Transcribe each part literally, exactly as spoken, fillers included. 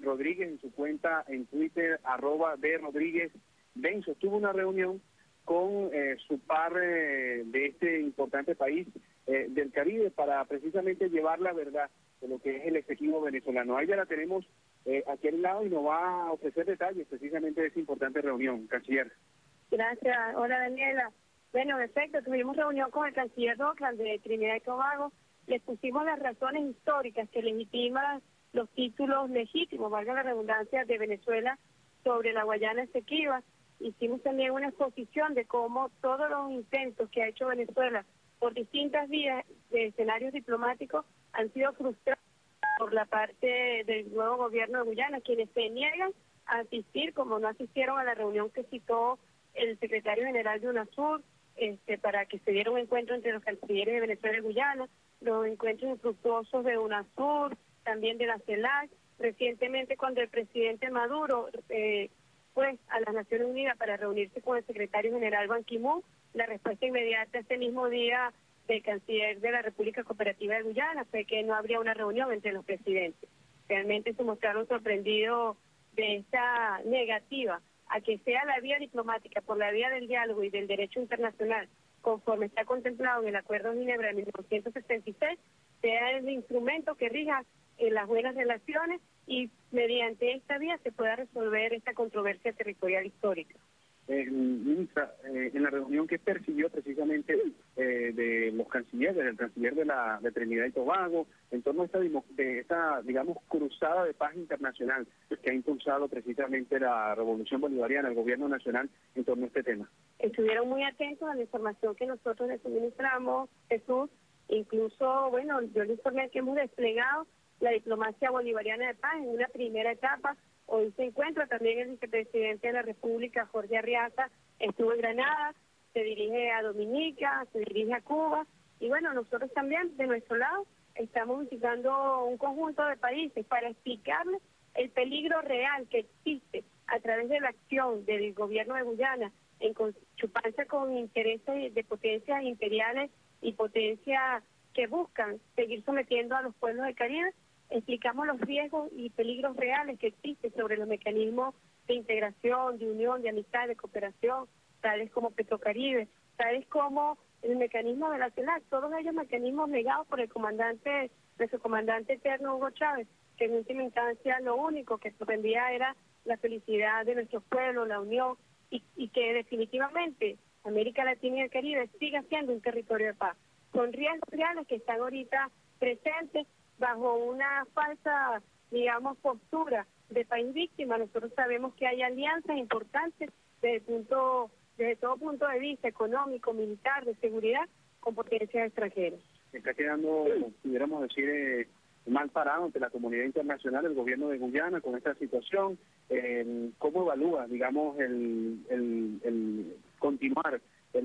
Rodríguez en su cuenta en Twitter, arroba de Rodríguez Ben, sostuvo una reunión con eh, su par eh, de este importante país eh, del Caribe para precisamente llevar la verdad de lo que es el Ejecutivo venezolano. Ahí ya la tenemos eh, aquí al lado y nos va a ofrecer detalles precisamente de esa importante reunión, canciller. Gracias. Hola, Daniela. Bueno, en efecto, tuvimos reunión con el canciller Dockland de Trinidad y Tobago. Le pusimos las razones históricas que legitiman los títulos legítimos, valga la redundancia, de Venezuela sobre la Guayana Esequiba. Hicimos también una exposición de cómo todos los intentos que ha hecho Venezuela por distintas vías de escenarios diplomáticos han sido frustrados por la parte del nuevo gobierno de Guyana, quienes se niegan a asistir, como no asistieron a la reunión que citó el secretario general de UNASUR, este, para que se diera un encuentro entre los cancilleres de Venezuela y Guyana, los encuentros infructuosos de UNASUR, también de la CELAC. Recientemente, cuando el presidente Maduro eh, fue a las Naciones Unidas para reunirse con el secretario general Ban Ki-moon, la respuesta inmediata ese mismo día del canciller de la República Cooperativa de Guyana fue que no habría una reunión entre los presidentes. Realmente se mostraron sorprendidos de esta negativa a que sea la vía diplomática por la vía del diálogo y del derecho internacional, conforme está contemplado en el Acuerdo de Ginebra de mil novecientos setenta y seis, sea el instrumento que rija en las buenas relaciones y mediante esta vía se pueda resolver esta controversia territorial histórica. Eh, ministra, eh, en la reunión que persiguió precisamente eh, de los cancilleres, del canciller de la de Trinidad y Tobago, en torno a esta, de esta, digamos, cruzada de paz internacional que ha impulsado precisamente la Revolución Bolivariana, el gobierno nacional, en torno a este tema. Estuvieron muy atentos a la información que nosotros les suministramos, Jesús. Incluso, bueno, yo les informé que hemos desplegado la diplomacia bolivariana de paz en una primera etapa. Hoy se encuentra también el vicepresidente de la República, Jorge Arriaza, estuvo en Granada, se dirige a Dominica, se dirige a Cuba, y bueno, nosotros también, de nuestro lado, estamos visitando un conjunto de países para explicarles el peligro real que existe a través de la acción del gobierno de Guyana en chuparse con intereses de potencias imperiales y potencias que buscan seguir sometiendo a los pueblos del Caribe. Explicamos los riesgos y peligros reales que existen sobre los mecanismos de integración, de unión, de amistad, de cooperación, tales como Petrocaribe, tales como el mecanismo de la CELAC, todos ellos mecanismos negados por el comandante, nuestro comandante eterno Hugo Chávez, que en última instancia lo único que pretendía era la felicidad de nuestros pueblos, la unión, y, y que definitivamente América Latina y el Caribe siga siendo un territorio de paz. Son riesgos reales que están ahorita presentes bajo una falsa, digamos, postura de país víctima. Nosotros sabemos que hay alianzas importantes desde, el punto, desde todo punto de vista económico, militar, de seguridad, con potencias extranjeras. Está quedando, pudiéramos decir, eh, mal parado ante la comunidad internacional el gobierno de Guyana con esta situación. Eh, ¿Cómo evalúa, digamos, el, el, el continuar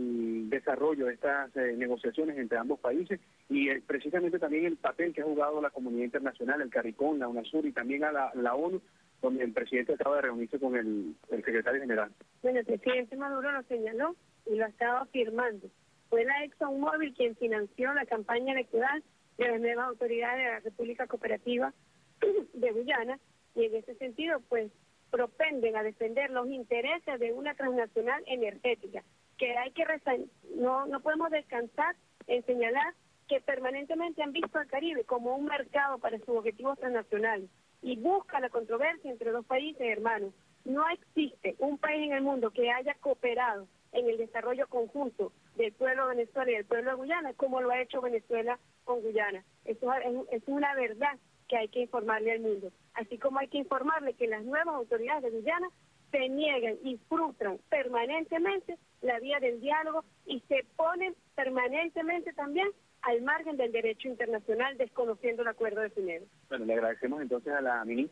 el desarrollo de estas eh, negociaciones entre ambos países y eh, precisamente también el papel que ha jugado la comunidad internacional, el CARICOM, la UNASUR y también a la, la ONU, donde el presidente acaba de reunirse con el, el secretario general? Bueno, el presidente Maduro lo señaló y lo ha estado afirmando. Fue la ExxonMobil quien financió la campaña electoral de las nuevas autoridades de la República Cooperativa de Guyana, y en ese sentido, pues, propenden a defender los intereses de una transnacional energética, que hay que no no podemos descansar en señalar que permanentemente han visto al Caribe como un mercado para sus objetivos transnacionales y busca la controversia entre dos países hermanos. No existe un país en el mundo que haya cooperado en el desarrollo conjunto del pueblo de Venezuela y del pueblo de Guyana como lo ha hecho Venezuela con Guyana. Eso es, es una verdad que hay que informarle al mundo, así como hay que informarle que las nuevas autoridades de Guyana se niegan y frustran permanentemente la vía del diálogo y se ponen permanentemente también al margen del derecho internacional, desconociendo el Acuerdo de Ginebra. Bueno, le agradecemos entonces a la ministra.